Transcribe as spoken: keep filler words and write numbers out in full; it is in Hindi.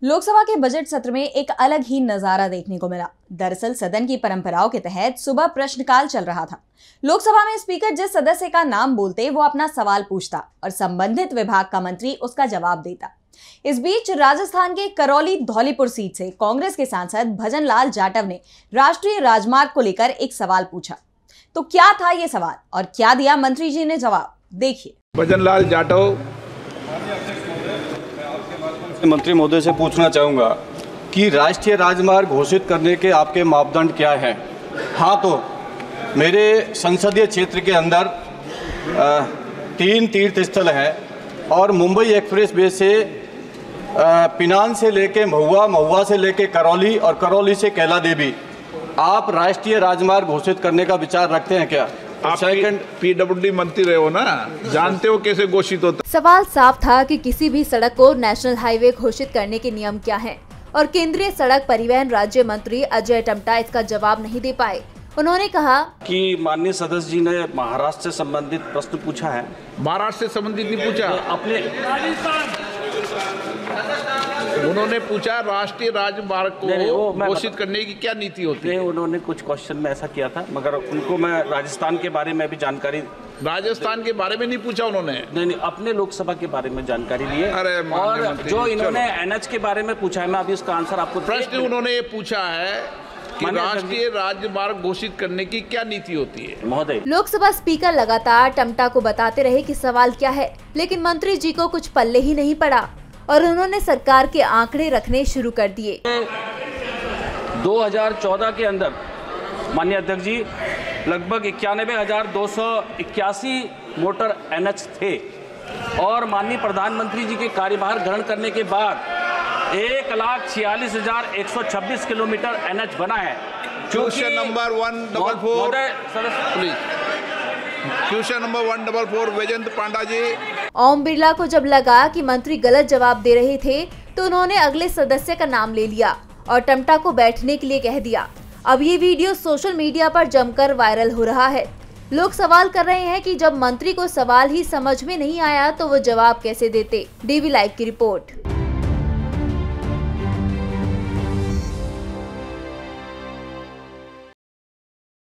लोकसभा के बजट सत्र में एक अलग ही नजारा देखने को मिला। दरअसल सदन की परंपराओं के तहत सुबह प्रश्नकाल चल रहा था। लोकसभा में स्पीकर जिस सदस्य का नाम बोलते वो अपना सवाल पूछता और संबंधित विभाग का मंत्री उसका जवाब देता। इस बीच राजस्थान के करौली धौलीपुर सीट से कांग्रेस के सांसद भजन लाल जाटव ने राष्ट्रीय राजमार्ग को लेकर एक सवाल पूछा। तो क्या था ये सवाल और क्या दिया मंत्री जी ने जवाब, देखिए। भजन लाल जाटव, मंत्री महोदय से पूछना चाहूँगा कि राष्ट्रीय राजमार्ग घोषित करने के आपके मापदंड क्या हैं? हाँ, तो मेरे संसदीय क्षेत्र के अंदर तीन तीर्थ स्थल है और मुंबई एक्सप्रेस वे से पिनान से लेके महुआ, महुआ से लेके करौली और करौली से कैला देवी आप राष्ट्रीय राजमार्ग घोषित करने का विचार रखते हैं क्या? आप पीडब्ल्यूडी मंत्री रहे हो ना, जानते हो कैसे घोषित होता। सवाल साफ था कि किसी भी सड़क को नेशनल हाईवे घोषित करने के नियम क्या हैं और केंद्रीय सड़क परिवहन राज्य मंत्री अजय टम्टा इसका जवाब नहीं दे पाए। उन्होंने कहा कि माननीय सदस्य जी ने महाराष्ट्र से संबंधित प्रश्न पूछा है। महाराष्ट्र से संबंधित नहीं पूछा, अपने उन्होंने पूछा राष्ट्रीय राजमार्ग को घोषित करने की क्या नीति होती है। उन्होंने कुछ क्वेश्चन में ऐसा किया था, मगर उनको मैं राजस्थान के बारे में भी जानकारी। राजस्थान के बारे में नहीं पूछा उन्होंने। नहीं नहीं, अपने लोकसभा के बारे में जानकारी ली है। अरे और जो इन्होंने एनएच के बारे में पूछा है, मैं अभी उसका आंसर आपको। प्रश्न उन्होंने ये पूछा है कि राष्ट्रीय राजमार्ग घोषित करने की क्या नीति होती है। महोदय, लोकसभा स्पीकर लगातार टम्टा को बताते रहे कि सवाल क्या है, लेकिन मंत्री जी को कुछ पल्ले ही नहीं पड़ा और उन्होंने सरकार के आंकड़े रखने शुरू कर दिए। दो हज़ार चौदह के अंदर माननीय अध्यक्ष जी लगभग इक्यानवे हजार दो सौ इक्यासी मोटर एनएच थे और माननीय प्रधानमंत्री जी के कार्यभार ग्रहण करने के बाद एक लाख छियालीस हजार एक सौ छब्बीस किलोमीटर एनएच बना है। Question number one double four please, question number one double four Baijayant Panda ji. Om Birla को जब लगा कि मंत्री गलत जवाब दे रहे थे तो उन्होंने अगले सदस्य का नाम ले लिया और टम्टा को बैठने के लिए कह दिया। अब ये वीडियो सोशल मीडिया पर जमकर वायरल हो रहा है। लोग सवाल कर रहे हैं कि जब मंत्री को सवाल ही समझ में नहीं आया तो वो जवाब कैसे देते। डीवी लाइव की रिपोर्ट।